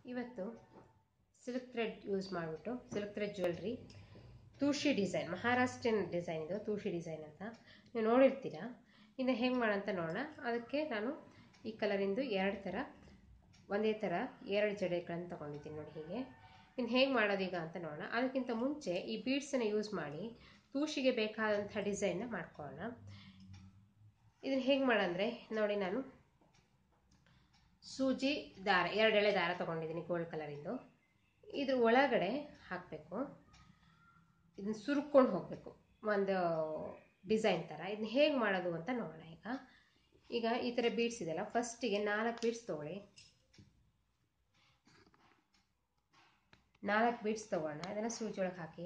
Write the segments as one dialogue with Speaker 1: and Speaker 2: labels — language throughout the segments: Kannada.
Speaker 1: ಇವತ್ತು ಸಿಲ್ಕ್ ಥ್ರೆಡ್ ಯೂಸ್ ಮಾಡಿಬಿಟ್ಟು silk thread jewellery thushi design, Maharashtrian design ಇದು, ತೂಶಿ ಡಿಸೈನ್ ಅಂತ ನೀವು ನೋಡಿರ್ತೀರಾ. ಇನ್ನು ಹೆಂಗೆ ಮಾಡೋಂತ ನೋಡೋಣ. ಅದಕ್ಕೆ ನಾನು ಈ ಕಲರಿಂದು ಎರಡು ಥರ ಒಂದೇ ಥರ ಎರಡು ಜಡೆಗಳನ್ನು ತೊಗೊಂಡಿದ್ದೀನಿ ನೋಡಿ. ಹೀಗೆ ಇನ್ನು ಹೇಗೆ ಮಾಡೋದೀಗ ಅಂತ ನೋಡೋಣ. ಅದಕ್ಕಿಂತ ಮುಂಚೆ ಈ ಬೀಡ್ಸನ್ನು ಯೂಸ್ ಮಾಡಿ ತೂಶಿಗೆ ಬೇಕಾದಂಥ ಡಿಸೈನ್ನ ಮಾಡ್ಕೊಳ್ಳೋಣ. ಇದನ್ನು ಹೇಗೆ ಮಾಡಂದರೆ ನೋಡಿ, ನಾನು ಸೂಜಿ ದಾರ, ಎರಡು ಎಳೆ ದಾರ ತೊಗೊಂಡಿದ್ದೀನಿ ಗೋಲ್ಡ್ ಕಲರಿಂದು. ಇದ್ರ ಒಳಗಡೆ ಹಾಕಬೇಕು, ಇದನ್ನ ಸುರುಕ್ಕೊಂಡು ಹೋಗಬೇಕು ಒಂದು ಡಿಸೈನ್ ಥರ. ಇದನ್ನ ಹೇಗೆ ಮಾಡೋದು ಅಂತ ನೋಡೋಣ. ಈಗ ಈ ಥರ ಬೀಡ್ಸ್ ಇದೆಯಲ್ಲ, ಫಸ್ಟಿಗೆ 4 ಬೀಡ್ಸ್ ತೊಗೊಳ್ಳಿ. 4 ಬೀಡ್ಸ್ ತೊಗೊಳ್ಳೋಣ. ಇದನ್ನು ಸೂಜಿ ಒಳಗೆ ಹಾಕಿ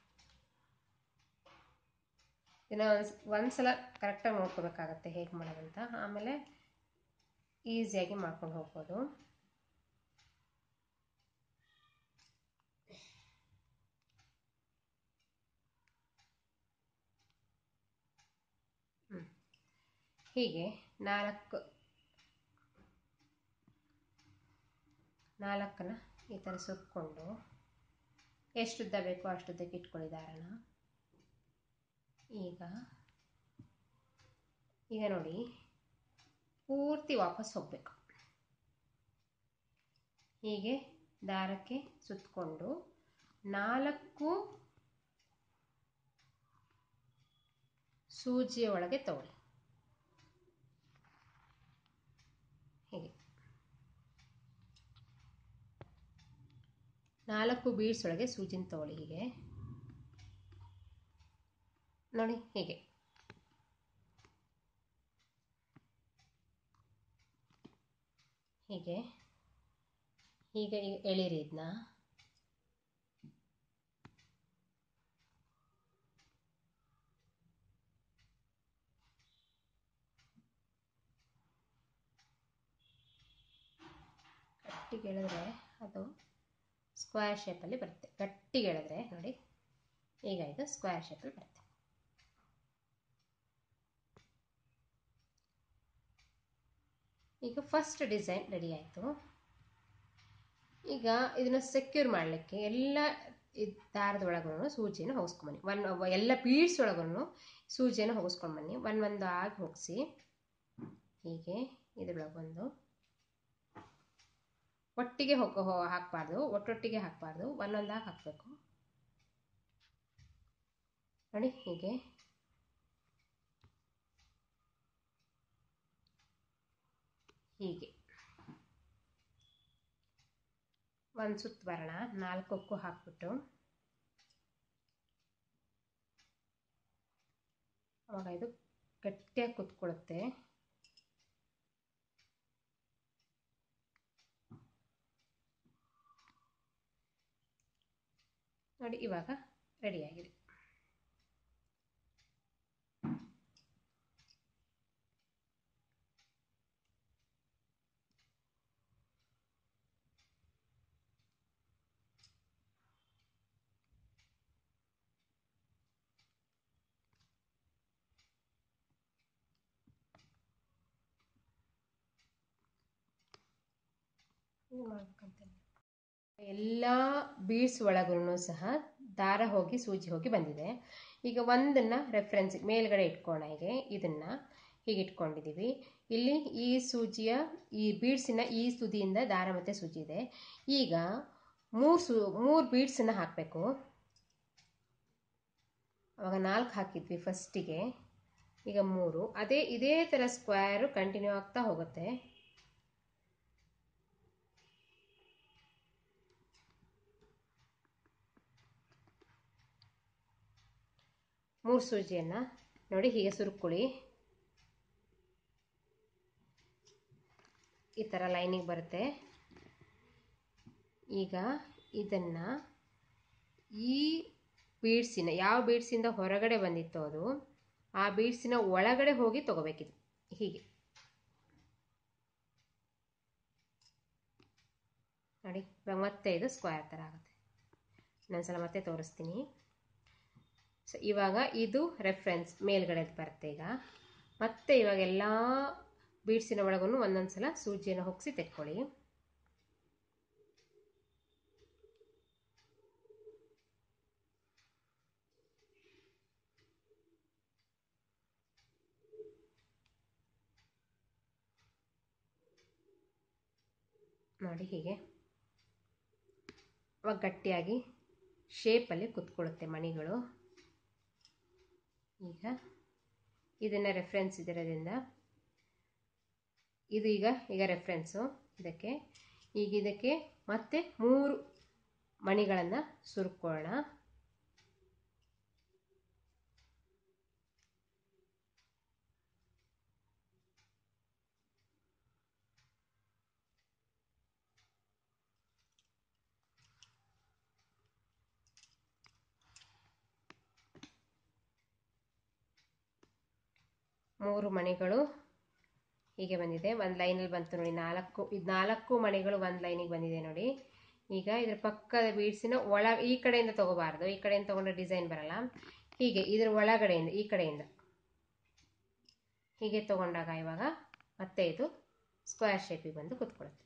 Speaker 1: ಇದನ್ನು ಒಂದ್ಸಲ ಕರೆಕ್ಟಾಗಿ ನೋಡ್ಕೋಬೇಕಾಗತ್ತೆ ಹೇಗೆ ಮಾಡೋದಂತ. ಆಮೇಲೆ ಈಸಿಯಾಗಿ ಮಾಡ್ಕೊಂಡು ಹೋಗ್ಬೋದು. ಹೀಗೆ 4ನ ಈ ಥರ ಸುತ್ಕೊಂಡು ಎಷ್ಟುದ್ದ ಬೇಕೋ ಅಷ್ಟುದ್ದಕ್ಕೆ ಇಟ್ಕೊಳ್ಳಿ ದಾರನ. ಈಗ ನೋಡಿ, ಪೂರ್ತಿ ವಾಪಸ್ ಹೋಗಬೇಕು. ಹೀಗೆ ದಾರಕ್ಕೆ ಸುತ್ತಕೊಂಡು 4 ಸೂಜಿಯ ಒಳಗೆ ತಗೊಳ್ಳಿ. ಹೀಗೆ 4 ಬೀಡ್ಸ್ ಒಳಗೆ ಸೂಜಿನ ತಗೊಳ್ಳಿ. ಹೀಗೆ ನೋಡಿ, ಹೀಗೆ ಹೀಗೆ ಹೀಗೆ ಎಳೀರಿ ಇದನ್ನ. ಗಟ್ಟಿಗೆ ಎಳೆದ್ರೆ ಅದು ಸ್ಕ್ವೇರ್ ಶೇಪಲ್ಲಿ ಬರುತ್ತೆ. ಗಟ್ಟಿಗೆ ಎಳೆದ್ರೆ ನೋಡಿ, ಈಗ ಇದು ಸ್ಕ್ವೇರ್ ಶೇಪಲ್ಲಿ ಬರುತ್ತೆ. ಈಗ ಫಸ್ಟ್ ಡಿಸೈನ್ ರೆಡಿ ಆಯಿತು. ಈಗ ಇದನ್ನು ಸೆಕ್ಯೂರ್ ಮಾಡಲಿಕ್ಕೆ ಎಲ್ಲ ದಾರದ ಒಳಗೂ ಸೂಜಿಯನ್ನು ಹೋಗಿಸ್ಕೊಂಬನ್ನಿ. ಎಲ್ಲ ಬೀಡ್ಸ್ ಒಳಗೂ ಸೂಜಿಯನ್ನು ಹೋಗಿಸ್ಕೊಂಡು ಬನ್ನಿ. ಒಂದೊಂದಾಗಿ ಹೋಗಿಸಿ. ಹೀಗೆ ಇದ್ರೊಳಗೊಂದು ಒಟ್ಟಿಗೆ ಹಾಕಬಾರ್ದು, ಒಟ್ಟೊಟ್ಟಿಗೆ ಹಾಕಬಾರ್ದು, ಒಂದೊಂದಾಗಿ ಹಾಕಬೇಕು ನೋಡಿ. ಹೀಗೆ ಹೀಗೆ ಒಂದು ಸುತ್ತು ಬರೋಣ. 4ಕ್ಕೂ ಹಾಕ್ಬಿಟ್ಟು ಅವಾಗ ಇದು ಗಟ್ಟಿಯಾಗಿ ಕುತ್ಕೊಳ್ಳುತ್ತೆ. ನೋಡಿ, ಇವಾಗ ರೆಡಿಯಾಗಿದೆ. ಎಲ್ಲ ಬೀಡ್ಸ್ ಒಳಗೂ ಸಹ ದಾರ ಹೋಗಿ ಸೂಜಿ ಹೋಗಿ ಬಂದಿದೆ. ಈಗ ಒಂದನ್ನು ರೆಫರೆನ್ಸ್ ಮೇಲ್ಗಡೆ ಇಟ್ಕೋಣ. ಹೀಗೆ ಇದನ್ನು ಹೀಗೆ ಇಟ್ಕೊಂಡಿದ್ದೀವಿ. ಇಲ್ಲಿ ಈ ಸೂಜಿಯ ಈ ಬೀಡ್ಸಿನ ಈ ತುದಿಯಿಂದ ದಾರ ಮತ್ತು ಸೂಜಿ ಇದೆ. ಈಗ 3 ಬೀಡ್ಸನ್ನು ಹಾಕಬೇಕು. ಅವಾಗ 4 ಹಾಕಿದ್ವಿ ಫಸ್ಟಿಗೆ, ಈಗ 3. ಇದೇ ಥರ ಸ್ಕ್ವೇರು ಕಂಟಿನ್ಯೂ ಆಗ್ತಾ ಹೋಗುತ್ತೆ. ಮೂರು ಸೂಜಿಯನ್ನು ನೋಡಿ ಹೀಗೆ ಸುರುಕೊಳ್ಳಿ. ಈ ಥರ ಲೈನಿಗೆ ಬರುತ್ತೆ. ಈಗ ಇದನ್ನು ಈ ಬೀಡ್ಸಿನ ಯಾವ ಬೀಡ್ಸಿಂದ ಹೊರಗಡೆ ಬಂದಿತ್ತೋ ಅದು ಆ ಬೀಡ್ಸಿನ ಒಳಗಡೆ ಹೋಗಿ ತಗೋಬೇಕಿದು. ಹೀಗೆ ನೋಡಿ, ಮತ್ತೆ ಇದು ಸ್ಕ್ವೇರ್ ಥರ ಆಗುತ್ತೆ. ಇನ್ನೊಂದ್ಸಲ ಮತ್ತೆ ತೋರಿಸ್ತೀನಿ. ಸೊ ಇವಾಗ ಇದು ರೆಫರೆನ್ಸ್ ಮೇಲ್ಗಡೆ ಬರುತ್ತೆ. ಈಗ ಮತ್ತೆ ಇವಾಗ ಎಲ್ಲ ಬೀಡ್ಸಿನ ಒಳಗೂ ಒಂದೊಂದು ಸಲ ಸೂಜಿಯನ್ನು ಹೋಗಿಸಿ ತೆಕ್ಕೊಳ್ಳಿ. ನೋಡಿ ಹೀಗೆ ಅವಾಗ ಗಟ್ಟಿಯಾಗಿ ಶೇಪಲ್ಲಿ ಕುತ್ಕೊಳ್ಳುತ್ತೆ ಮಣಿಗಳು. ಈಗ ಇದನ್ನು ರೆಫರೆನ್ಸ್ ಇದರದಿಂದ ಇದು ಈಗ ರೆಫರೆನ್ಸು ಇದಕ್ಕೆ. ಈಗ ಇದಕ್ಕೆ ಮತ್ತೆ 3 ಮಣಿಗಳನ್ನು ಸುರುಕೋಣ. ಮೂರು ಮಣಿಗಳು ಹೀಗೆ ಬಂದಿದೆ. ಒಂದು ಲೈನಲ್ಲಿ ಬಂತು ನೋಡಿ. 4 ಮಣಿಗಳು ಒಂದು ಲೈನಿಗೆ ಬಂದಿದೆ ನೋಡಿ. ಈಗ ಇದ್ರ ಪಕ್ಕದ ಬೀಡ್ಸಿನ ಈ ಕಡೆಯಿಂದ ತಗೋಬಾರ್ದು, ಈ ಕಡೆಯಿಂದ ತಗೊಂಡ್ರೆ ಡಿಸೈನ್ ಬರಲ್ಲ. ಹೀಗೆ ಇದ್ರ ಒಳಗಡೆಯಿಂದ ಈ ಕಡೆಯಿಂದ ಹೀಗೆ ತಗೊಂಡಾಗ ಇವಾಗ ಮತ್ತೆ ಇದು ಸ್ಕ್ವೇರ್ ಶೇಪಿಗೆ ಬಂದು ಕುತ್ಕೊಳ್ಳುತ್ತೆ.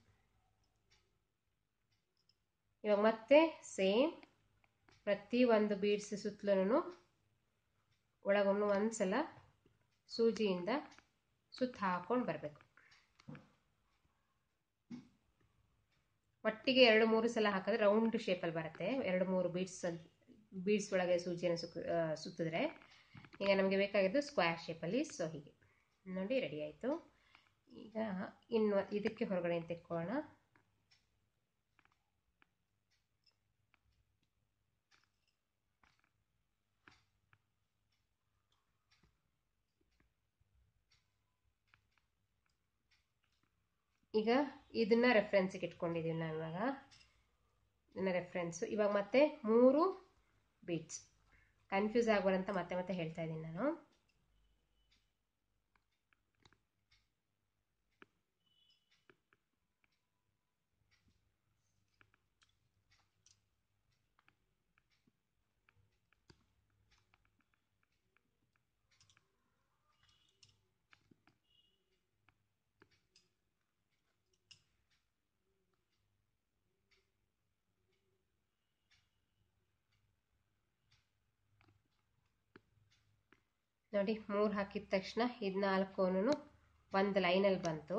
Speaker 1: ಇವಾಗ ಮತ್ತೆ ಸೇಮ್ ಪ್ರತಿ ಒಂದು ಬೀಡ್ಸ್ ಸುತ್ತಲೂ ಒಳಗೊಮ್ಮೆ ಒಂದ್ಸಲ ಸೂಜಿಯಿಂದ ಸುತ್ತ ಹಾಕೊಂಡು ಬರಬೇಕು. ಒಟ್ಟಿಗೆ 2-3 ಸಲ ಹಾಕಿದ್ರೆ ರೌಂಡ್ ಶೇಪಲ್ಲಿ ಬರುತ್ತೆ. 2-3 ಬೀಡ್ಸ್ ಒಳಗೆ ಸೂಜಿಯನ್ನು ಸುತ್ತಿದ್ರೆ ಈಗ ನಮಗೆ ಬೇಕಾಗಿದ್ದು ಸ್ಕ್ವೇರ್ ಶೇಪಲ್ಲಿ. ಸೊ ಹೀಗೆ ನೋಡಿ ರೆಡಿ ಆಯಿತು. ಈಗ ಇನ್ನು ಇದಕ್ಕೆ ಹೊರಗಡೆ ತೆಕ್ಕೊಳ್ಳೋಣ. ಈಗ ಇದನ್ನ ರೆಫರೆನ್ಸಿಗೆ ಇಟ್ಕೊಂಡಿದ್ದೀವಿ ನಾನು. ಇವಾಗ ಇದನ್ನ ರೆಫರೆನ್ಸು. ಇವಾಗ ಮತ್ತೆ 3 ಬೀಡ್ಸ್. ಕನ್ಫ್ಯೂಸ್ ಆಗ್ಬಾರಂತ ಮತ್ತೆ ಹೇಳ್ತಾ ಇದ್ದೀನಿ ನಾನು. ನೋಡಿ 3 ಹಾಕಿದ ತಕ್ಷಣ ಇದು 4 ಒಂದು ಲೈನಲ್ಲಿ ಬಂತು.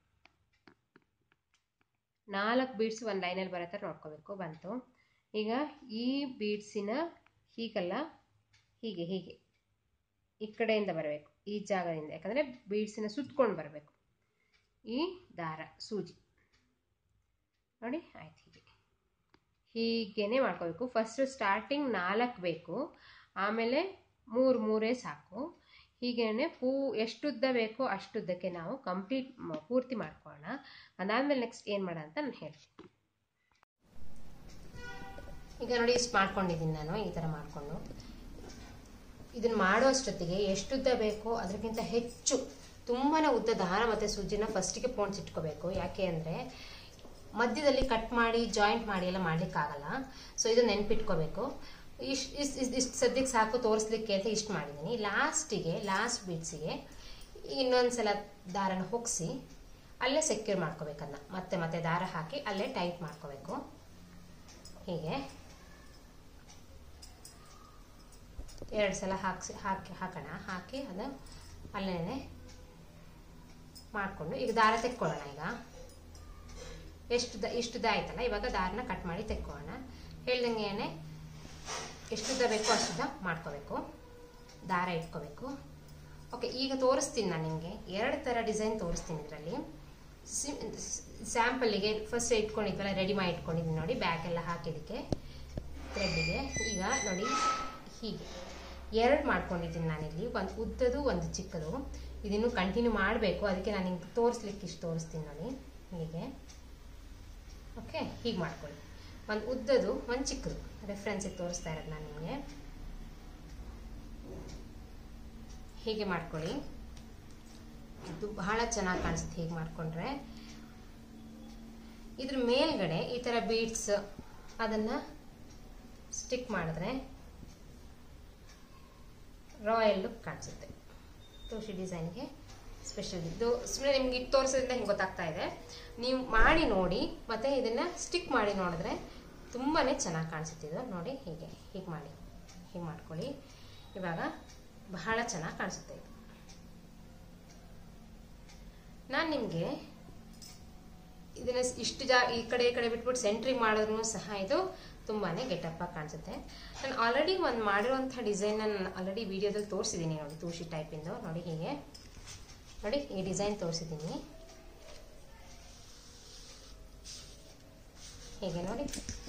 Speaker 1: 4 ಬೀಡ್ಸ್ ಒಂದು ಲೈನಲ್ಲಿ ಬರೋ ಥರ ನೋಡ್ಕೋಬೇಕು. ಬಂತು. ಈಗ ಈ ಬೀಡ್ಸಿನ ಹೀಗಲ್ಲ, ಹೀಗೆ ಈ ಕಡೆಯಿಂದ ಬರಬೇಕು, ಈ ಜಾಗದಿಂದ. ಯಾಕಂದರೆ ಬೀಡ್ಸಿನ ಸುತ್ಕೊಂಡು ಬರಬೇಕು ಈ ದಾರ ಸೂಜಿ. ನೋಡಿ ಆಯ್ತು. ಹೀಗೇನೆ ಮಾಡ್ಕೋಬೇಕು. ಫಸ್ಟ್ ಸ್ಟಾರ್ಟಿಂಗ್ 4 ಬೇಕು, ಆಮೇಲೆ 3 ಸಾಕು. ಹೀಗೇನೆ ಎಷ್ಟುದ್ದ ಬೇಕೋ ಅಷ್ಟುದ್ದಕ್ಕೆ ನಾವು ಪೂರ್ತಿ ಮಾಡ್ಕೊಳ್ಳೋಣ. ಅದಾದ್ಮೇಲೆ ನೆಕ್ಸ್ಟ್ ಏನು ಮಾಡೋಣ ಅಂತ ನಾನು ಹೇಳ್ತೀನಿ. ಈಗ ನೋಡಿ ಇಷ್ಟು ಮಾಡ್ಕೊಂಡಿದ್ದೀನಿ ನಾನು. ಈ ಥರ ಮಾಡಿಕೊಂಡು ಇದನ್ನು ಮಾಡೋಷ್ಟೊತ್ತಿಗೆ ಎಷ್ಟುದ್ದ ಬೇಕೋ ಅದಕ್ಕಿಂತ ಹೆಚ್ಚು ತುಂಬಾ ಉದ್ದ ದಾರ ಮತ್ತು ಸೂಜಿನ ಫಸ್ಟಿಗೆ ಪೋಣಿಸಿಟ್ಕೋಬೇಕು. ಯಾಕೆ ಅಂದರೆ ಮಧ್ಯದಲ್ಲಿ ಕಟ್ ಮಾಡಿ ಜಾಯಿಂಟ್ ಮಾಡಿ ಎಲ್ಲ ಮಾಡಲಿಕ್ಕಾಗಲ್ಲ. ಸೊ ಇದು ನೆನ್ಪಿಟ್ಕೋಬೇಕು. ಇಷ್ಟು ಸದ್ಯಕ್ಕೆ ಸಾಕು ತೋರಿಸ್ಲಿಕ್ಕೆ ಅಂತ ಇಷ್ಟು ಮಾಡಿದ್ದೀನಿ. ಲಾಸ್ಟ್ ಬೀಡ್ಸಿಗೆ ಇನ್ನೊಂದ್ಸಲ ದಾರನ ಹೊಗ್ಸಿ ಅಲ್ಲೇ ಸೆಕ್ಯೂರ್ ಮಾಡ್ಕೋಬೇಕನ್ನ. ಮತ್ತೆ ದಾರ ಹಾಕಿ ಅಲ್ಲೇ ಟೈಟ್ ಮಾಡ್ಕೋಬೇಕು. ಹೀಗೆ 2 ಸಲ ಹಾಕೋಣ. ಹಾಕಿ ಅದು ಅಲ್ಲೇ ಮಾಡಿಕೊಂಡು ಈಗ ದಾರ ತೆಕ್ಕೊಳ್ಳೋಣ. ಈಗ ಇಷ್ಟುದ ಆಯ್ತಲ್ಲ, ಇವಾಗ ದಾರನ ಕಟ್ ಮಾಡಿ ತೆಕ್ಕೊಳ್ಳೋಣ. ಹೇಳ್ದಂಗೆ ಎಷ್ಟುದ್ದ ಬೇಕೋ ಅಷ್ಟುದ್ದ ಮಾಡ್ಕೋಬೇಕು, ದಾರ ಇಟ್ಕೋಬೇಕು. ಓಕೆ, ಈಗ ತೋರಿಸ್ತೀನಿ ನಾನು ನಿಮಗೆ 2 ಥರ ಡಿಸೈನ್ ತೋರಿಸ್ತೀನಿ. ಇದರಲ್ಲಿ ಸ್ಯಾಂಪಲ್ಲಿಗೆ ಫಸ್ಟ್ ಇಟ್ಕೊಂಡಿದ್ವಲ್ಲ, ರೆಡಿ ಮಾಡಿ ಇಟ್ಕೊಂಡಿದ್ದೀನಿ ನೋಡಿ, ಬ್ಯಾಕ್ ಎಲ್ಲ ಹಾಕಿದ್ದಕ್ಕೆ ಥ್ರೆಡ್ಡಿಗೆ. ಈಗ ನೋಡಿ ಹೀಗೆ 2 ಮಾಡ್ಕೊಂಡಿದ್ದೀನಿ ನಾನಿಲ್ಲಿ, ಒಂದು ಉದ್ದದು ಒಂದು ಚಿಕ್ಕದು. ಇದನ್ನು ಕಂಟಿನ್ಯೂ ಮಾಡಬೇಕು, ಅದಕ್ಕೆ ನಾನು ನಿಮ್ಗೆ ತೋರಿಸ್ಲಿಕ್ಕೆ ಇಷ್ಟು ತೋರಿಸ್ತೀನಿ ನೋಡಿ. ಹೀಗೆ ಓಕೆ, ಹೀಗೆ ಮಾಡ್ಕೊಳ್ಳಿ. ಒಂದು ಉದ್ದದು ಒಂದು ಚಿಕ್ಕದು ರೆಫರೆನ್ಸಿಗೆ ತೋರಿಸ್ತಾ ಇರೋದು ನಾನು ನಿಮಗೆ. ಹೀಗೆ ಮಾಡ್ಕೊಳ್ಳಿ, ಇದು ಬಹಳ ಚೆನ್ನಾಗಿ ಕಾಣಿಸುತ್ತೆ ಹೀಗೆ ಮಾಡಿಕೊಂಡ್ರೆ. ಇದ್ರ ಮೇಲ್ಗಡೆ ಈ ಥರ ಬೀಡ್ಸ್ ಅದನ್ನು ಸ್ಟಿಕ್ ಮಾಡಿದ್ರೆ ರಾಯಲ್ ಲುಕ್ ಕಾಣಿಸುತ್ತೆ. ತುಳಸಿ ಡಿಸೈನ್ಗೆ ಸ್ಪೆಷಲ್. ಇದು ಸುಮ್ಮನೆ ನಿಮ್ಗೆ ಇದು ತೋರಿಸೋದ್ರಿಂದ ಹಿಂಗೆ ಗೊತ್ತಾಗ್ತಾ ಇದೆ. ನೀವು ಮಾಡಿ ನೋಡಿ, ಮತ್ತು ಇದನ್ನು ಸ್ಟಿಕ್ ಮಾಡಿ ನೋಡಿದ್ರೆ ತುಂಬಾ ಚೆನ್ನಾಗಿ ಕಾಣಿಸುತ್ತೆ ಇದು. ನೋಡಿ ಹೀಗೆ ಮಾಡ್ಕೊಳ್ಳಿ. ಇವಾಗ ಬಹಳ ಚೆನ್ನಾಗಿ ಕಾಣಿಸುತ್ತೆ ಇದು. ನಾನು ನಿಮಗೆ ಇದು ಇದನ್ನ ಇಷ್ಟು ಈ ಕಡೆ ಬಿಟ್ಬಿಟ್ಟು ಸೆಂಟ್ರಿಂಗ್ ಮಾಡಿದ್ರೂ ಸಹ ಇದು ತುಂಬಾ ಗೆಟಪ್ ಆಗಿ ಕಾಣಿಸುತ್ತೆ. ನಾನು ಆಲ್ರೆಡಿ ಒಂದು ಮಾಡಿರುವಂಥ ಡಿಸೈನ್ ನಾನು ಆಲ್ರೆಡಿ ವಿಡಿಯೋದಲ್ಲಿ ತೋರಿಸಿದ್ದೀನಿ ನೋಡಿ, ತೂಶಿ ಟೈಪಿಂದು ನೋಡಿ. ಹೀಗೆ ನೋಡಿ ಈ ಡಿಸೈನ್ ತೋರಿಸಿದ್ದೀನಿ, ಹೀಗೆ ನೋಡಿ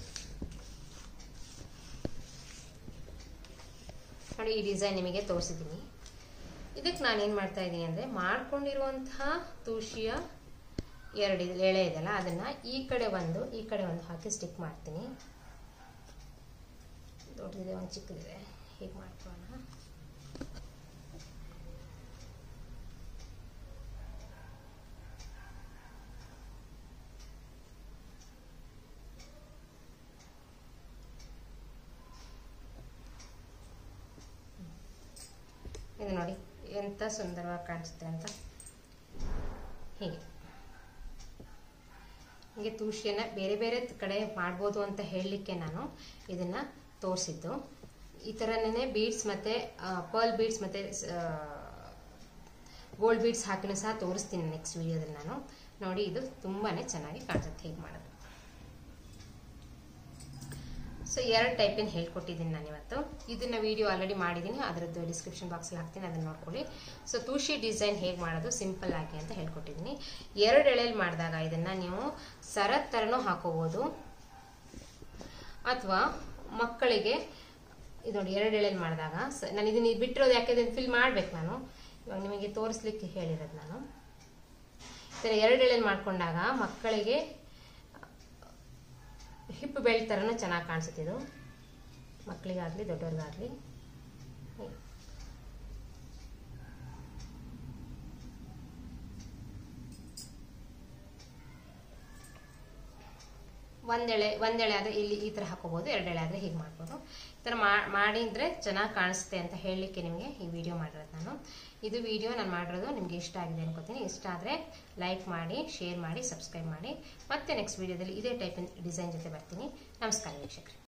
Speaker 1: ನೋಡಿ ಈ ಡಿಸೈನ್ ನಿಮಗೆ ತೋರಿಸಿದ್ದೀನಿ. ಇದಕ್ಕೆ ನಾನು ಏನು ಮಾಡ್ತಾ ಇದ್ದೀನಿ ಅಂದರೆ, ಮಾಡ್ಕೊಂಡಿರುವಂತಹ ತೂಶಿಯ 2 ಎಳೆ ಇದೆಯಲ್ಲ ಅದನ್ನು ಈ ಕಡೆ ಒಂದು ಹಾಕಿ ಸ್ಟಿಕ್ ಮಾಡ್ತೀನಿ. ದೊಡ್ಡದಿದೆ ಒಂದು ಚಿಕ್ಕದಿದೆ, ಹೀಗೆ ಮಾಡ್ಕೊಳ್ಳೋಣ. ಇದು ನೋಡಿ ಎಂತ ಸುಂದರವಾಗಿ ಕಾಣಿಸುತ್ತೆ ಅಂತ. ಹೀಗೆ ತೂಶಿಯನ್ನು ಬೇರೆ ಬೇರೆ ಕಡೆ ಮಾಡ್ಬೋದು ಅಂತ ಹೇಳಲಿಕ್ಕೆ ನಾನು ಇದನ್ನು ತೋರಿಸಿದ್ದು. ಈ ಥರನೇ ಬೀಡ್ಸ್ ಮತ್ತು ಪರ್ಲ್ ಬೀಡ್ಸ್ ಮತ್ತು ಗೋಲ್ಡ್ ಬೀಡ್ಸ್ ಹಾಕಿನೂ ಸಹ ತೋರಿಸ್ತೀನಿ ನೆಕ್ಸ್ಟ್ ವಿಡಿಯೋದಲ್ಲಿ ನಾನು. ನೋಡಿ ಇದು ತುಂಬಾ ಚೆನ್ನಾಗಿ ಕಾಣಿಸುತ್ತೆ ಹೇಗೆ ಮಾಡೋದು. ಸೊ 2 ಟೈಪಿನ ಹೇಳ್ಕೊಟ್ಟಿದ್ದೀನಿ ನಾನು ಇವತ್ತು. ಇದನ್ನು ವಿಡಿಯೋ ಆಲ್ರೆಡಿ ಮಾಡಿದ್ದೀನಿ, ಅದರದ್ದು ಡಿಸ್ಕ್ರಿಪ್ಷನ್ ಬಾಕ್ಸಲ್ಲಿ ಹಾಕ್ತೀನಿ, ಅದನ್ನು ನೋಡ್ಕೊಳ್ಳಿ. ಸೊ ತೂಶಿ ಡಿಸೈನ್ ಹೇಗೆ ಮಾಡೋದು ಸಿಂಪಲ್ ಆಗಿ ಅಂತ ಹೇಳ್ಕೊಟ್ಟಿದ್ದೀನಿ. 2 ಎಳೆಯಲ್ಲಿ ಮಾಡಿದಾಗ ಇದನ್ನು ನೀವು ಸರದ ಥರನೂ ಹಾಕೋಬೋದು, ಅಥವಾ ಮಕ್ಕಳಿಗೆ ಇದು ನೋಡಿ 2 ಎಳೆಯಲ್ಲಿ ಮಾಡಿದಾಗ ನಾನು ಇದನ್ನು ಬಿಟ್ಟಿರೋದು ಯಾಕೆ ಇದನ್ನು ಫಿಲ್ ಮಾಡ್ಬೇಕು ನಾನು ಇವಾಗ ನಿಮಗೆ ತೋರಿಸ್ಲಿಕ್ಕೆ ಹೇಳಿರೋದು. ನಾನು ಈ ಥರ 2 ಎಳೆಯಲ್ಲಿ ಮಾಡ್ಕೊಂಡಾಗ ಮಕ್ಕಳಿಗೆ ಹಿಪ್ ಬೆಲ್ಟ್ ಥರನೂ ಚೆನ್ನಾಗಿ ಕಾಣಿಸುತ್ತೆ. ಇದು ಮಕ್ಕಳಿಗಾಗಲಿ ದೊಡ್ಡವ್ರಿಗಾಗಲಿ. ಒಂದೆಳೆ ಆದರೆ ಇಲ್ಲಿ ಈ ಥರ ಹಾಕೋಬೋದು, 2 ಎಳೆ ಆದರೆ ಹೀಗೆ ಮಾಡ್ಬೋದು. ಈ ಥರ ಮಾಡಿದರೆ ಚೆನ್ನಾಗಿ ಕಾಣಿಸುತ್ತೆ ಅಂತ ಹೇಳಲಿಕ್ಕೆ ನಿಮಗೆ ಈ ವಿಡಿಯೋ ಮಾಡಿರೋದು ನಾನು. ಇದು ವಿಡಿಯೋ ನಾನು ಮಾಡಿರೋದು ನಿಮಗೆ ಇಷ್ಟ ಆಗಿದೆ ಅನ್ಕೋತೀನಿ. ಇಷ್ಟ ಆದರೆ ಲೈಕ್ ಮಾಡಿ, ಶೇರ್ ಮಾಡಿ, ಸಬ್ಸ್ಕ್ರೈಬ್ ಮಾಡಿ. ಮತ್ತೆ ನೆಕ್ಸ್ಟ್ ವಿಡಿಯೋದಲ್ಲಿ ಇದೇ ಟೈಪಿನ ಡಿಸೈನ್ ಜೊತೆ ಬರ್ತೀನಿ. ನಮಸ್ಕಾರ ವೀಕ್ಷಕರೇ.